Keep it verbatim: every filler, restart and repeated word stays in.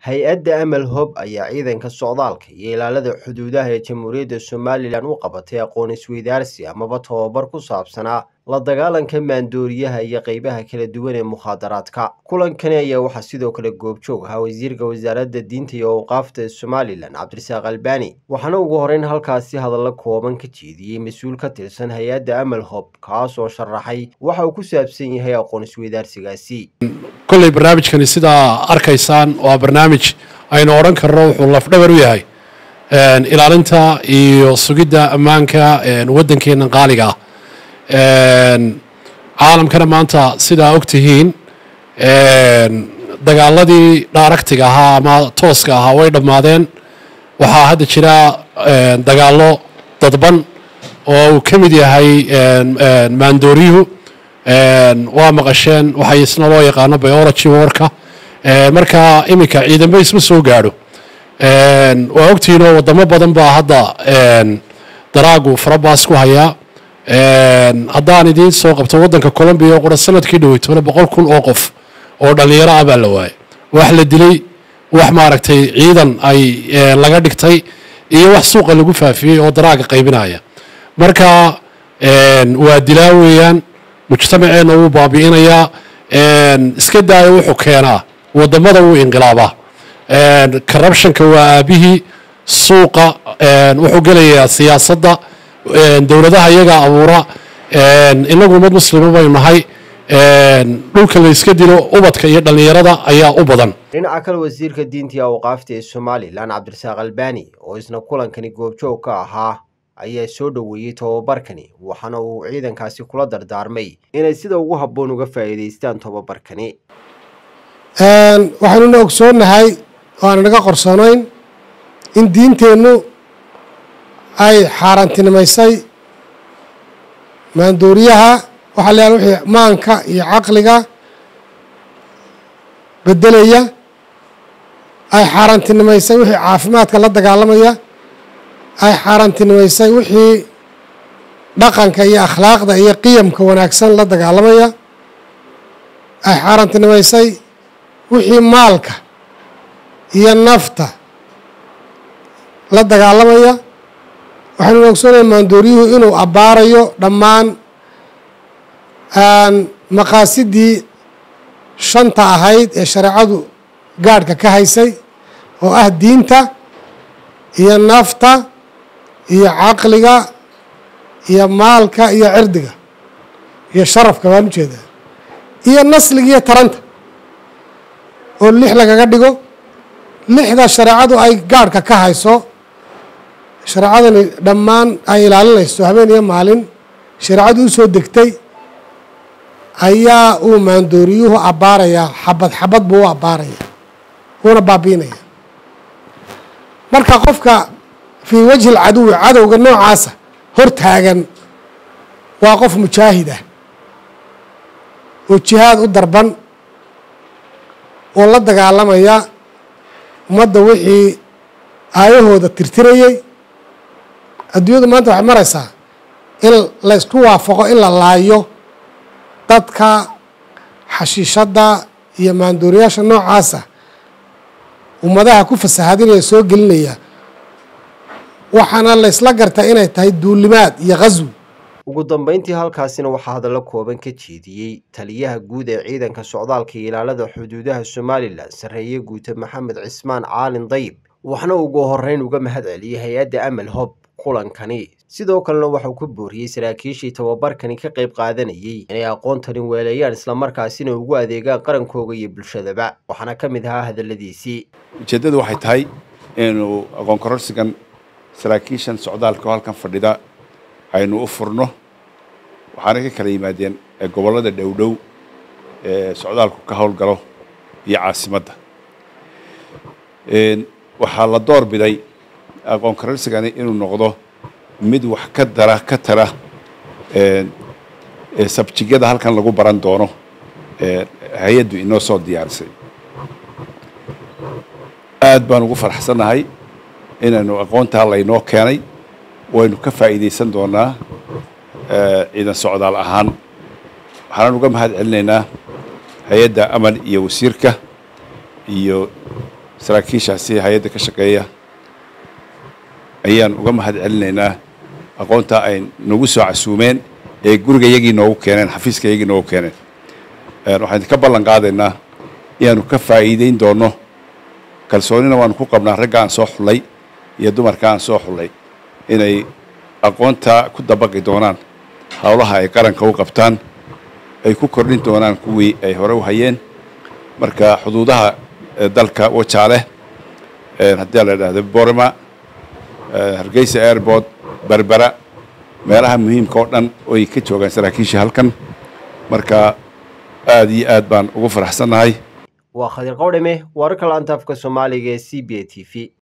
hay-adda Amal Hope ayaa ciidanka socdaalka iyo ilaalada xuduudaha ee Jamhuuriyadda Somaliland u qabatay aqoon isweydaarsi amaba tababar ku saabsanaa la dagaalanka maandooriyaha iyo qaybaha kala duwan ee mukhaadaraadka. Kulankani ayaa waxaa sidoo kale goobjoog ahaa wasiirka wasaaradda diinta iyo awqaafta Somaliland Cabdirasaaq Albani, waxaana ugu horeyn halkaasi hadallo kooban ka jeediyey mas-uul ka tirsan hay-adda Amal Hope kaas oo sharaxay waxa uu ku saabsan yahay aqoon isweydaarsigaasi. كل برنامج كان يصير أركيسان وبرنامج أي نورن كروح والله فدبر وياي إلى أنت يسوقدا أمانك نودن كين قالقة عالم كنا ما أنت سيدا أكتهين دقال الذي داركتها ها ما توسكها ها ويد مادين وها هذا الشراء دقال له تطبن وكمدي هاي ماندوريو waa maqasheen waxay isna loo yaqaano biology worka marka imika ciidanba isma soo gaadho waa ogtihiin oo wadamo badan baa hadda daraagu farabaas ku haya haddaan idiin soo qabto waddanka Colombia oo qura sanadkii dhaweytay boqol kun oo qof oo dhalinyaro ah baa la waayay wax la dilay wax maaragtay ciidan ay laga dhigtay iyo wax suuqa lagu faafiyay oo daraaga qaybinaya marka waa dilaa weeyaan mujtamaceena uu baabi'inayaa iska daaya wuxuu keenaa wadamada uu inqilaaba corruptionka waa aabihii suuqa wuxuu gelayaa siyaasadda dowladaha iyaga abuura inagu ummad muslima baynu nahay dhulka la iska dilo ubadka iyo dhalinyarada ayaa u badan. dhinaca kale wasiirka diinta iyo awqaafta ee Somaliland Cabdirasaaq Albani oo isna kulankani goobjoog ka ahaa ayaa soo dhaweeyay tababarkani waxaana uu ciidankaasi kula dardaarmay inay sida ugu habboon uga faa'iideystaan tababarkani. een waxaanu ogsoonahay oo aan naga qorsoonayn in diinteenu ay xaaraantinimaysay maandooriyaha waxa la yiraahdo wixii maanka iyo caqliga bedelaya ay xaaraantinimaysay wixii caafimaadka la dagaalamaya ay xaaraantinimaysay wixii dhaqanka iyo akhlaaqda iyo qiyamka wanaagsan la dagaalamaya ay xaaraantinimaysay wixii maalka iyo nafta la dagaalamaya waxaanu ogsoonahay maandooriyuhu inuu abbaarayo dhammaan maqaasidii shanta ahayd ee shareecadu gaadhka ka haysay oo ah diinta iyo nafta iyo caqliga iyo maalka iyo cirdiga iyo sharafka waan u jeedaa iyo nasliga iyo taranta oo lix lagaga dhigo lixda shareecadu ay gaadhka ka hayso shareecadani dhammaan ay ilaalinayso habeen iyo maalin shareecadu u soo degtay ayaa uu maandooriyuhu abbaarayaa xabad xabad buu u abbaarayaa wuuna baabiinaya marka qofka في وجه العدو عدو النوع عاسى هرتاجن واقف مجاهدة والجهاد الضربان والله دق على ما يا مدة وحي أيه هذا ترتري الديود ما أنت عمرسا إلا لا يستوى فوق إلا الله يو تدك حشيشة يمان دورياش النوع عاسى وماذا كوف السهادين يسوق لنا waxaana la isla gartaa inay tahay duulimaad iyo qaswi. ugu dambeyntii halkaasina waxaa hadallo kooban ka jeediyey taliyaha guud ee ciidanka socdaalka iyo ilaalada xuduudaha Somaliland sareeye guuta Maxamed Cismaan Caalin Dayib waxaana ugu horeyn uga mahad celiyay hay-adda Amal Hope kulankani sidoo kalena waxa uu ku booriyay saraakiishii tababarkani ka qayb qaadanayay inay aqoontani weelayaan isla markaasina ugu adeegaan qarankooda iyo bulshadaba waxaana ka mid ahaa hadalladiisii. ujeedadu waxay tahay inuu aqoon kororsigan saraakiishan socdaalka halkan fadhida aynu u furno waxaana ka kala yimaadeen gobolada dhowdhow ee socdaalku ka howlgalo iyo caasimadda een waxaa la door biday aqoon kororsigani inuu noqdo mid wax ka dara ka tara een sabjigada halkan lagu baran doono ee hay'addu inoo soo diyaarisay aad baan ugu faraxsanahay inaanu aqoonta laynoo keenay waynu ka faa'iideysan doonaa ciidan socdaal ahaan waxaan uga mahad celinaynaa hay'adda Amal iyo wasiirka iyo saraakiishaasi hay-adda ka shaqeeya ayaan uga mahad celinaynaa aqoonta ay nagu soo casuumeen ee guriga iyagii noogu keeneen xafiiska iyagii noogu keeneen waxaan ka ballan qaadaynaa inaanu ka faa'iideyn doono kalsoonina waanu ku qabnaa ragga aan soo xulay iyo dumarka aan soo xulay inay aqoonta ku dabaqi doonaan hawlaha ay qaranka u qabtaan ay ku kordhin doonaan kuwii ay hore u hayeen marka xuduudaha dalka wajaale haddii la yidhaahdo Boorama Hargeysa airport Berbera meelaha muhiimka oo dhan oo ay ka joogaan saraakiisha halkan marka aad iyo aad baan ugu faraxsanahay waa Khadir Qowdhame wararka laanta afka Soomaaliga ee C B A T V